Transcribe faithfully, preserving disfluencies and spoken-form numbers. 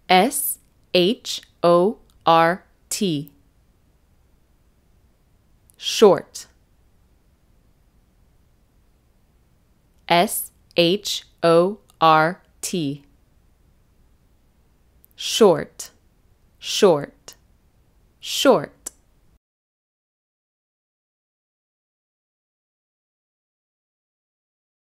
S H O R T. Short. S H O R T. Short, short, short.